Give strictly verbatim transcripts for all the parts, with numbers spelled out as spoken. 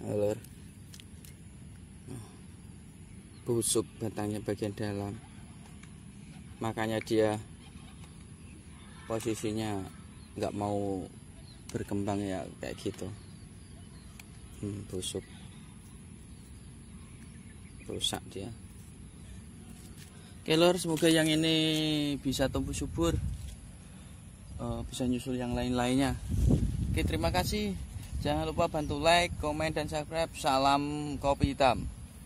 Lur, busuk batangnya bagian dalam, makanya dia posisinya nggak mau berkembang ya kayak gitu. hmm, busuk, rusak dia. Oke lur, semoga yang ini bisa tumbuh subur, uh, bisa nyusul yang lain-lainnya. Oke, terima kasih. Jangan lupa bantu like, komen, dan subscribe. Salam kopi hitam.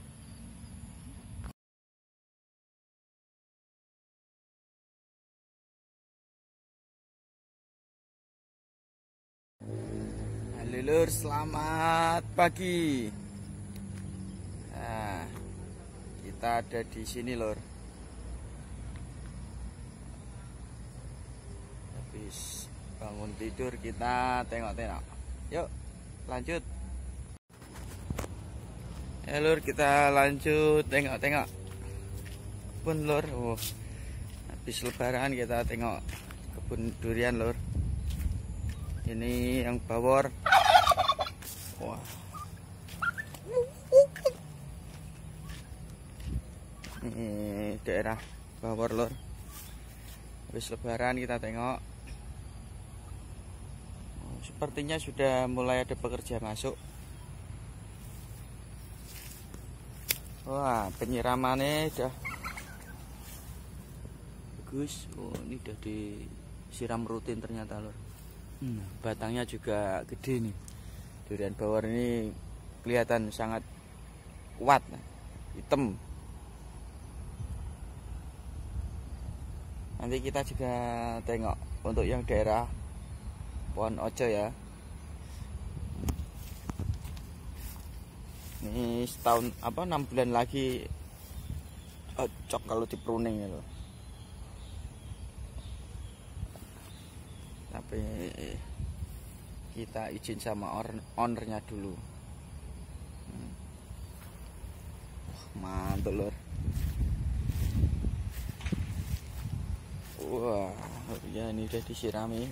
Halo lur, selamat pagi. Nah, kita ada di sini lur. Habis bangun tidur kita tengok-tengok. Yuk, lanjut. Ya lur, kita lanjut tengok-tengok kebun lur. Oh, habis lebaran kita tengok kebun durian lur. Ini yang bawor. Wah. Ini daerah bawor lur. Habis lebaran kita tengok. Oh, sepertinya sudah mulai ada pekerja masuk. Wah, penyiramannya udah bagus. Oh, ini udah disiram rutin ternyata lur. Hmm, batangnya juga gede nih. Durian bawor ini kelihatan sangat kuat, hitam. Nanti kita juga tengok untuk yang daerah pohon ojo ya. Ini setahun apa enam bulan lagi cocok kalau di pruning ya loh. Tapi kita izin sama ownernya dulu. hmm. Mantap lur. Wah, ya ini udah disirami.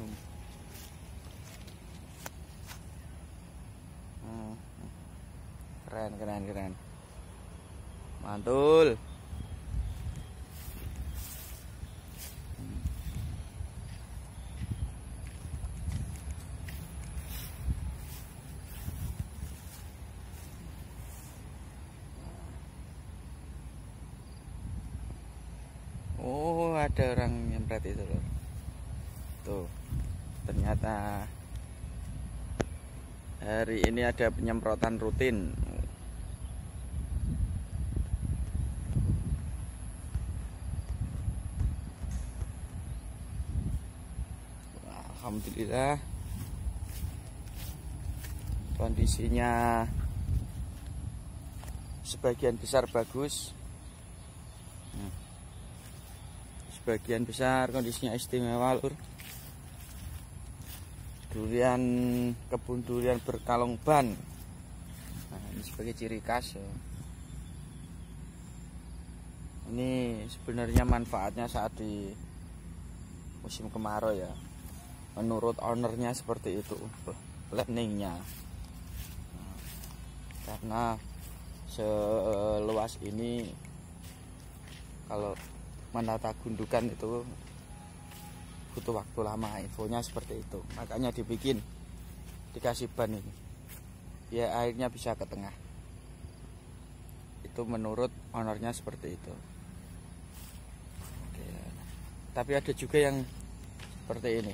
hmm. Keren keren keren, mantul. Oh, ada orang yang berarti itu loh. Tuh, ternyata hari ini ada penyemprotan rutin. Alhamdulillah kondisinya sebagian besar bagus. Sebagian besar kondisinya istimewa lur. Durian, kebun durian berkalung ban. Nah, ini sebagai ciri khas ya. Ini sebenarnya manfaatnya saat di musim kemarau ya. Menurut ownernya seperti itu planningnya. Nah, karena seluas ini kalau menata gundukan itu butuh waktu lama, infonya seperti itu. Makanya dibikin, dikasih ban ini ya, airnya bisa ke tengah. Itu menurut ownernya seperti itu. Oke. Tapi ada juga yang seperti ini.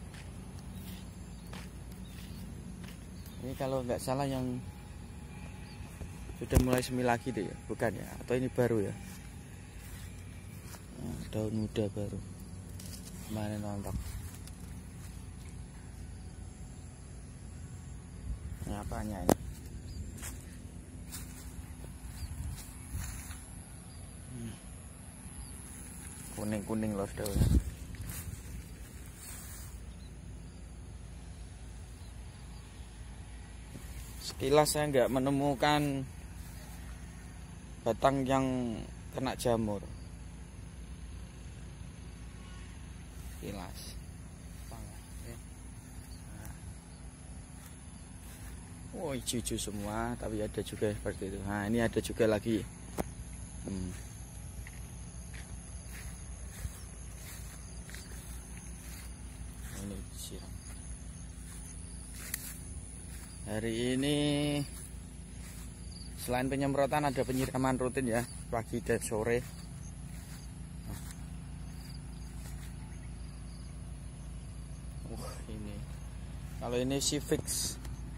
Ini kalau nggak salah yang sudah mulai semi lagi deh ya, bukan ya? Atau ini baru ya? Nah, daun muda baru kemarin nonton. Ini apanya ini? Kuning-kuning loh daunnya. Sekilas saya nggak menemukan batang yang kena jamur. Kilas. Oh, hijau-hijau semua, tapi ada juga seperti itu. Nah, ini ada juga lagi. Hmm. Ini disiram. Hari ini selain penyemprotan ada penyiraman rutin ya, pagi dan sore. Uh, ini kalau ini sih fix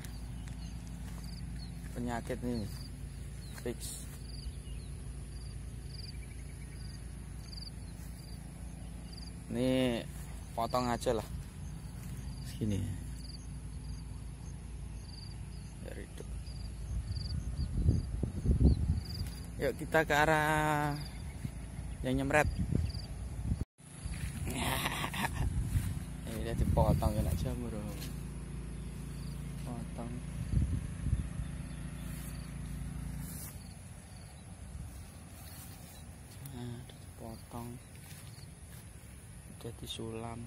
penyakit nih, fix. Ini potong aja lah, segini. Dari itu. Yuk kita ke arah yang nyemret. Ini dia dipotong ya nak jamur. Potong. Nah, dipotong. Udah disulam.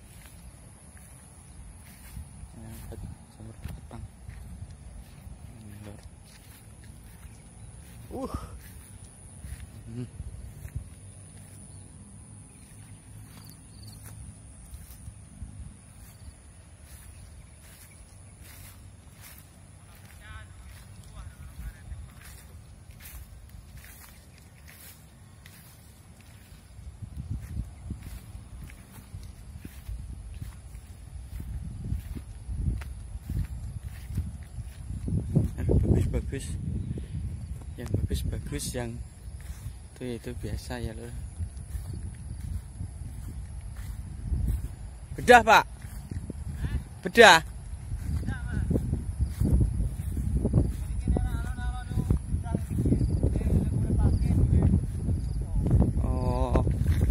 Nah, jamur batang. Uh. Hmm. Bagus-bagus, yang bagus-bagus, yang itu itu biasa ya loh. Bedah pak, bedah. Oh.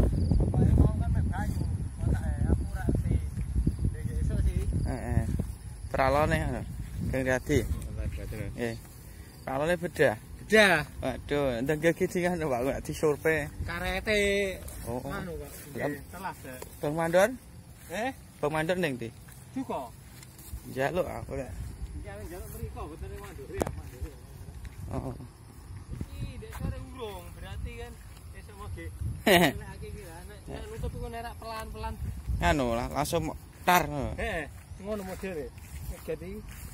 Eh, peralone kan, ganti. Eh, peralone bedah. Bedah. Waduh, ndang gigi kan Pak, kok disurpe. Karete. Oh. Anu Pak. Telas ya. Bang Mandor? Eh? Bang Mandor ning ndi? Duka. Njaluk aku lek. Njaluk njaluk mriko boten Mandor ya, Mandor. Oh. Iki dek sore urung, berarti kan esuk moge. Nek iki ki lah, nek nutup iku nerak pelan-pelan. Anu lah langsung tar. Heeh, ngono modele. Jadi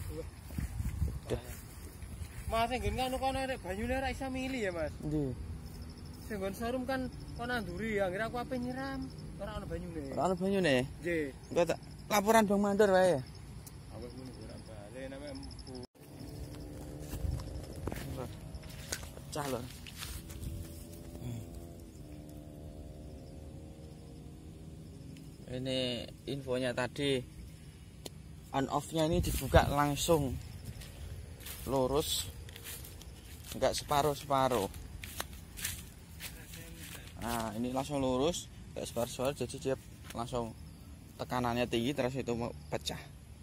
Mas sing nggon anu kono nek banyune ora iso milih ya, Mas. Ndi? Sing nggon showroom kan kono anduri, anggere aku ape nyiram, ora ono banyune. Ora ono banyune? Nggih. Engko tak laporan Bang Mandor wae. Awak ngono ora bali name empu. Pecah lho. Ini infonya tadi, on off-nya ini dibuka langsung lurus, enggak separuh-separuh. Nah, ini langsung lurus, enggak separuh-separuh, jadi dia langsung tekanannya tinggi terus itu mau pecah.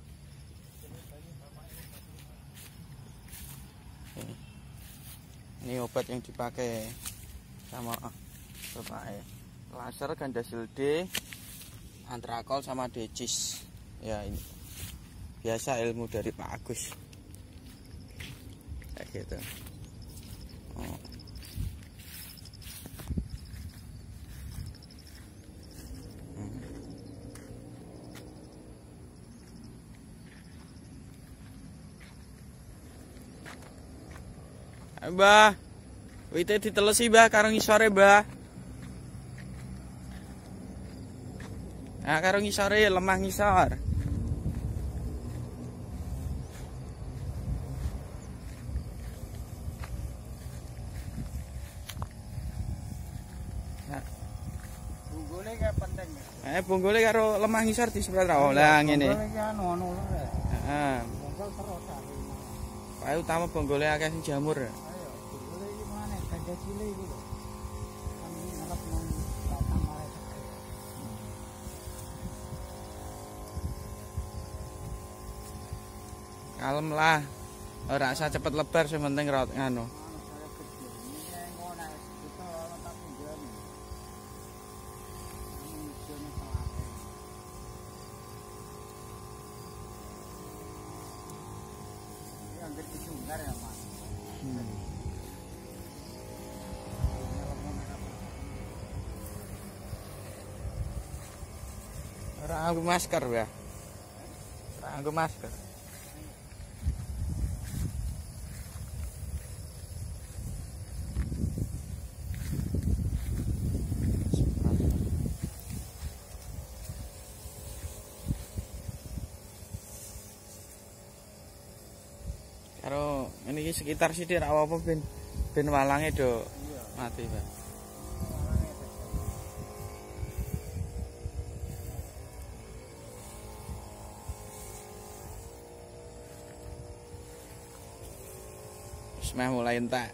Ini, ini obat yang dipakai sama bapaknya. Laser, Gandasil D, Antrakol sama Decis. Ya ini biasa ilmu dari Pak Agus. Kayak gitu. Oh. Hmm. Mbah, wite ditelesi Mbah karo ngisore Mbah. Nah, karo ngisore lemah ngisor. Bunggule kayak penting. Eh, bunggule karo lemah ngisor disemprot ra. Oh, lah ngene. Bunggule iki anu anu lho. Heeh. Bunggul terus ta. Pae utama bunggule akeh sing jamur. Ayo, bunggule iki mana ganda cilik iki lho. Kami ngarep nang batang mare. Kalem lah. Ora usah cepet lebar, sing penting rot nganu. hampir disungar ya mas. Hmm. Ora nganggo masker ya. Ora nganggo masker. Karo ini sekitar sithik ra apa ben ben walange do mati, Pak. Semeh mulai entek.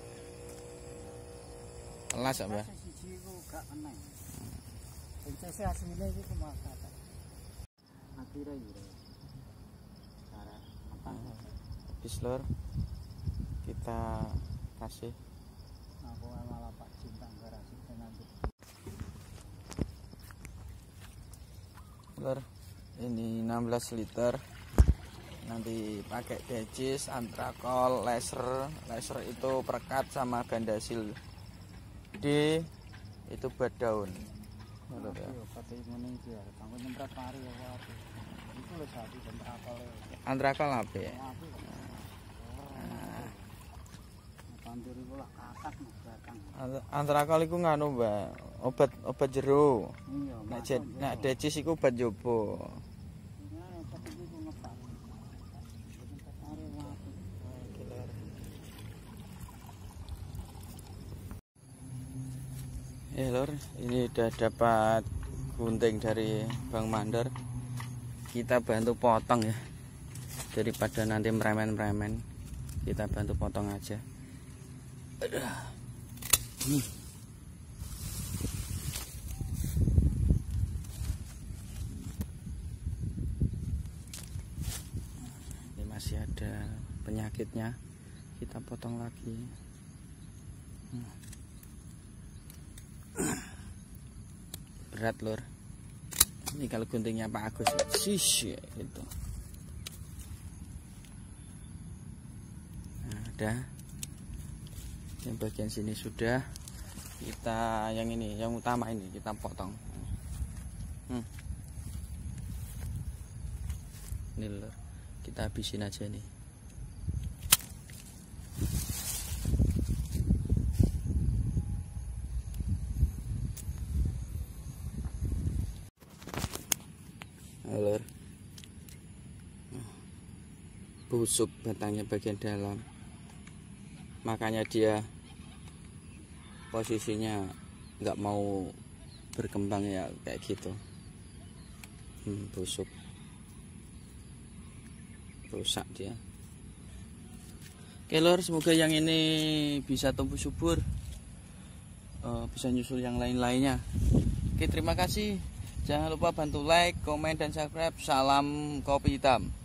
Telas ya, Mbak. Siji iku gak kena. Sing asline iki kemakatan. Atire iki. Cara matang. Habis lur. Kita kasih Aku malah Pak Cinta garasi nanti. lur. Ini enam belas liter. Nanti pakai decis, antrakol, laser. Laser itu perekat sama gandasil. D itu bat daun. Lur ya. Yo kate ngene iki ya, kanggo nyemprot pari ya wae. Iku lho sapi antrakol. Antrakol apa ya? Pantur iku lah kakak mas batang. Antrakol iku nganu, Mbak. Obat obat jero. Iya, Nek jet nek decis iku obat jopo. Ya lor, ini udah dapat gunting dari Bang Mandar. Kita bantu potong ya, daripada nanti meremen-meremen. Kita bantu potong aja. Nih. Ini masih ada penyakitnya, kita potong lagi. Berat lur. Ini kalau guntingnya Pak Agus sih gitu. Nah, udah. Yang bagian sini sudah. Kita yang ini, yang utama ini kita potong. Hmm. Ini lur. Kita habisin aja nih. Lur, busuk batangnya bagian dalam, makanya dia posisinya nggak mau berkembang ya kayak gitu. hmm, busuk, rusak dia. Oke lur, semoga yang ini bisa tumbuh subur, uh, bisa nyusul yang lain-lainnya. Oke, terima kasih. Jangan lupa bantu like, komen, dan subscribe. Salam kopi hitam.